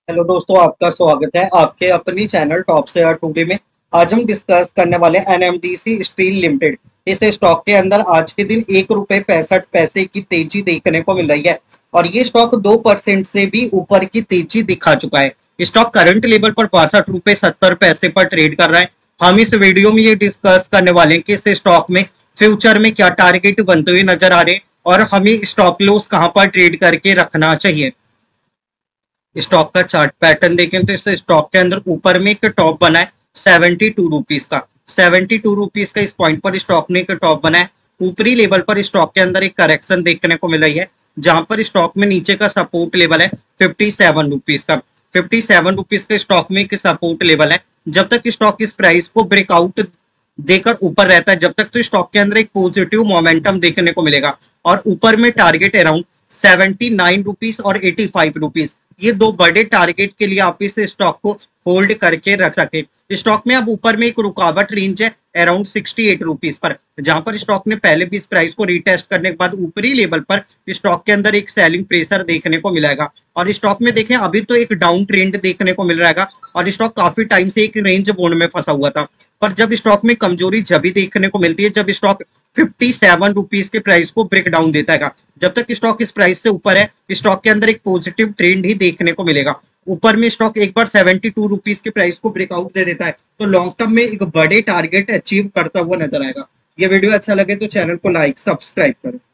Hello दोस्तों, आपका स्वागत है आपके अपनी चैनल टॉप शेयर टुडे में। आज हम डिस्कस करने वाले एनएमडीसी स्टील लिमिटेड। इस स्टॉक के अंदर आज के दिन 1 रुपए 65 पैसे की तेजी देखने को मिल रही है और ये स्टॉक 2% से भी ऊपर की तेजी दिखा चुका है। स्टॉक करंट लेवल पर 62 रुपए 70 पैसे पर ट्रेड कर रहा है। हम इस वीडियो में ये डिस्कस करने वाले हैं कि इस स्टॉक में फ्यूचर में क्या टारगेट बनते हुए नजर आ रहे हैं और हमें स्टॉप लॉस कहां पर ट्रेड करके रखना चाहिए। स्टॉक का चार्ट पैटर्न देखें तो इस स्टॉक के अंदर ऊपर में एक टॉप बना है 72 रुपीज का। 72 रुपीज का इस पॉइंट पर स्टॉक ने एक टॉप बना है। ऊपरी लेवल पर स्टॉक के अंदर एक करेक्शन देखने को मिल रही है, जहां पर स्टॉक में नीचे का सपोर्ट लेवल है 57 रुपीज का। 57 रुपीज का स्टॉक में एक सपोर्ट लेवल है। जब तक स्टॉक इस प्राइस को ब्रेकआउट देकर ऊपर रहता है, जब तक तो स्टॉक के अंदर एक पॉजिटिव मोमेंटम देखने को मिलेगा और ऊपर में टारगेट अराउंड 79 रुपीज और 85 रुपीज, ये दो बड़े टारगेट के लिए आप इस स्टॉक को होल्ड करके रख सके। स्टॉक में अब ऊपर में एक रुकावट रेंज है अराउंड 68 रुपीज पर, जहां पर स्टॉक ने पहले भी इस प्राइस को रिटेस्ट करने के बाद ऊपरी लेवल पर स्टॉक के अंदर एक सेलिंग प्रेशर देखने को मिलेगा। और स्टॉक में देखें अभी तो एक डाउन ट्रेंड देखने को मिल रहा है और स्टॉक काफी टाइम से एक रेंज बोन में फंसा हुआ था। पर जब स्टॉक में कमजोरी जब भी देखने को मिलती है जब स्टॉक 57 रुपीज के प्राइस को ब्रेक डाउन देता है। जब तक स्टॉक इस प्राइस से ऊपर है, स्टॉक के अंदर एक पॉजिटिव ट्रेंड ही देखने को मिलेगा। ऊपर में स्टॉक एक बार 72 रुपीज के प्राइस को ब्रेकआउट दे देता है तो लॉन्ग टर्म में एक बड़े टारगेट अचीव करता हुआ नजर आएगा। ये वीडियो अच्छा लगे तो चैनल को लाइक सब्सक्राइब करें।